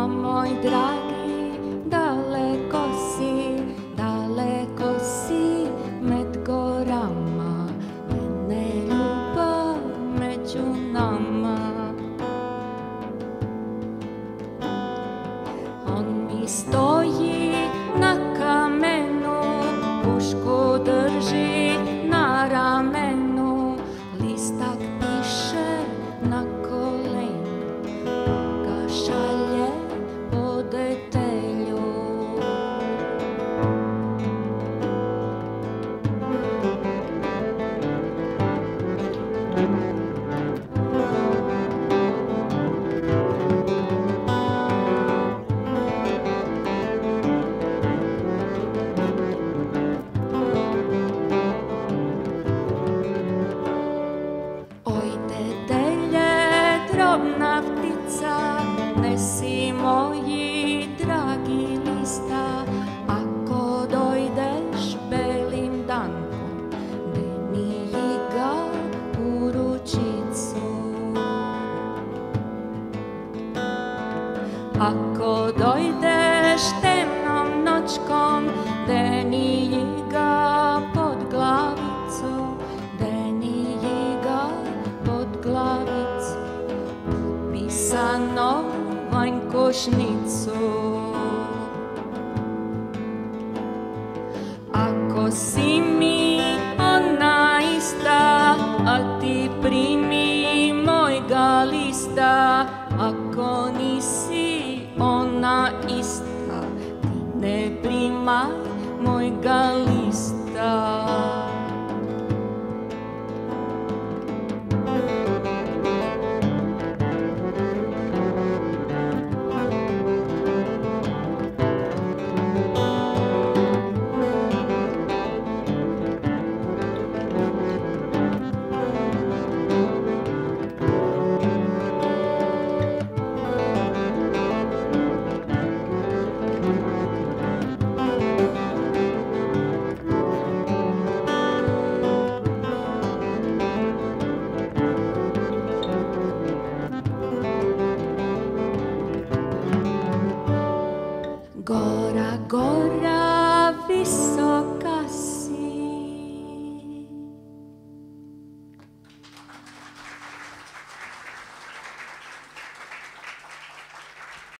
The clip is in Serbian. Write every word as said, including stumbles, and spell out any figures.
moj dragi, daleko si, daleko si med gorama, mene ljubav među nama. On mi stoji na kamenu, pušku drži na ramenu, listak piše na kolenu, ga šalje voditelju. Oj, detelje, drobna ptica, nesi moji dragi lista. Ako dojdeš belim dankom, deniji ga u ručicu. Ako dojdeš temnom noćkom, deniji ga pod glavicu, deniji ga pod glavicu, potpisano vanjkošnicu. Ako si mi ona ista, a ti primi mojga lista, ako nisi ona ista, ti ne primaj mojga lista. Gora, gora, visoko